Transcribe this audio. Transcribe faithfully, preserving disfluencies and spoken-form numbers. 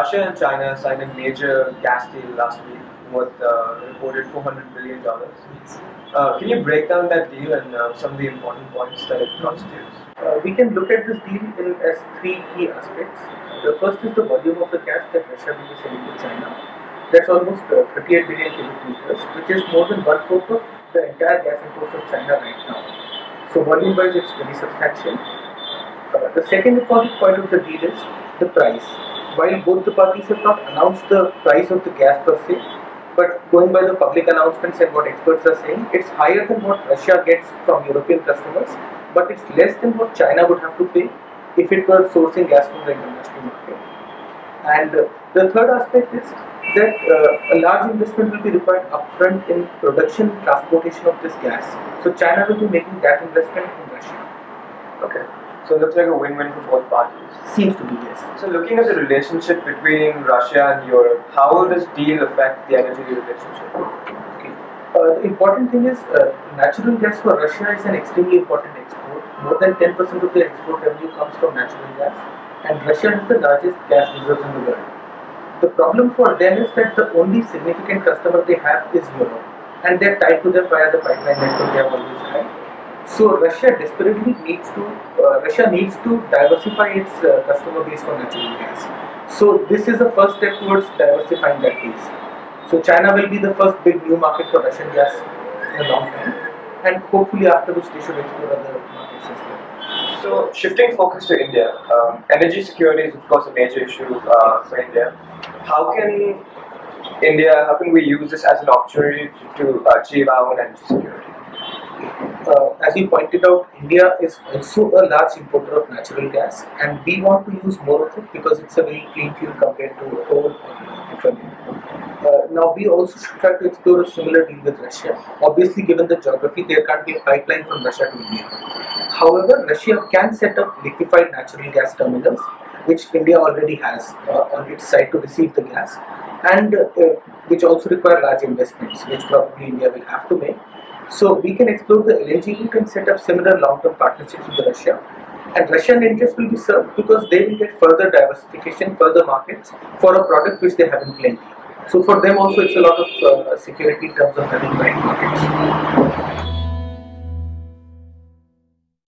Russia and China signed a major gas deal last week worth uh, reported four hundred billion dollars. Uh, can you break down that deal and uh, some of the important points that it constitutes? Uh, we can look at this deal in as three key aspects. The first is the volume of the gas that Russia will be selling to China. That's almost uh, thirty-eight billion cubic meters, which is more than one fourth of the entire gas imports of China right now. So volume-wise, it's very substantial. Uh, the second important point of the deal is the price. While both the parties have not announced the price of the gas per se, but going by the public announcements and what experts are saying, it's higher than what Russia gets from European customers, but it's less than what China would have to pay if it were sourcing gas from the international market. And uh, the third aspect is that uh, a large investment will be required upfront in production and transportation of this gas. So China will be making that investment in Russia. Okay. So it looks like a win-win for both parties. Seems to be, yes. So looking at the relationship between Russia and Europe, how will this deal affect the energy relationship? Okay. Uh, the important thing is uh, natural gas for Russia is an extremely important export. More than ten percent of their export revenue comes from natural gas, and Russia has the largest gas reserves in the world. The problem for them is that the only significant customer they have is Europe, and they are tied to them via the pipeline network they have always had. So Russia desperately needs to uh, Russia needs to diversify its uh, customer base for natural gas. So this is the first step towards diversifying that base. So China will be the first big new market for Russian gas in a long time, and hopefully after which they should explore other markets as well. So shifting focus to India, um, energy security is of course a major issue uh, for India. How can India, how can we use this as an opportunity to achieve our own energy security? Uh, as you pointed out, India is also a large importer of natural gas, and we want to use more of it because it's a very clean fuel compared to coal or petroleum. Uh, now, we also should try to explore a similar deal with Russia. Obviously, given the geography, there can't be a pipeline from Russia to India. However, Russia can set up liquefied natural gas terminals, which India already has uh, on its side to receive the gas, and uh, which also require large investments, which probably India will have to make. So we can explore the L N G route and set up similar long-term partnerships with Russia. And Russian interests will be served because they will get further diversification, further markets for a product which they have in plenty. So for them also it's a lot of uh, security in terms of having right markets.